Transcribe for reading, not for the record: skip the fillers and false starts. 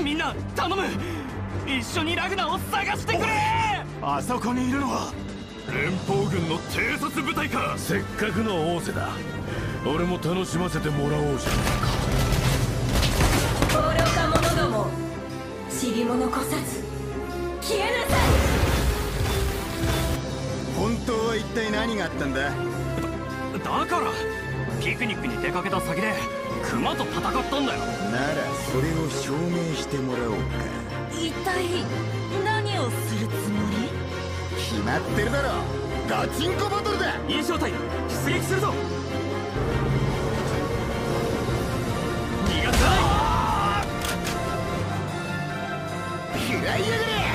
みんな頼む、一緒にラグナを探してくれ。 あそこにいるのは連邦軍の偵察部隊か。 せっかくの王瀬だ。俺も楽しませてもらおうじゃないか。 愚か者ども、塵物こさず消えなさい。 本当は一体何があったんだ。 だからピクニックに出かけた先でクマと戦ったんだよ。 ならそれを証明してもらおうか。 一体何をするつもり？ 決まってるだろ、ガチンコバトルだ。 印象隊出撃するぞ。逃がさない。 嫌いやがれ。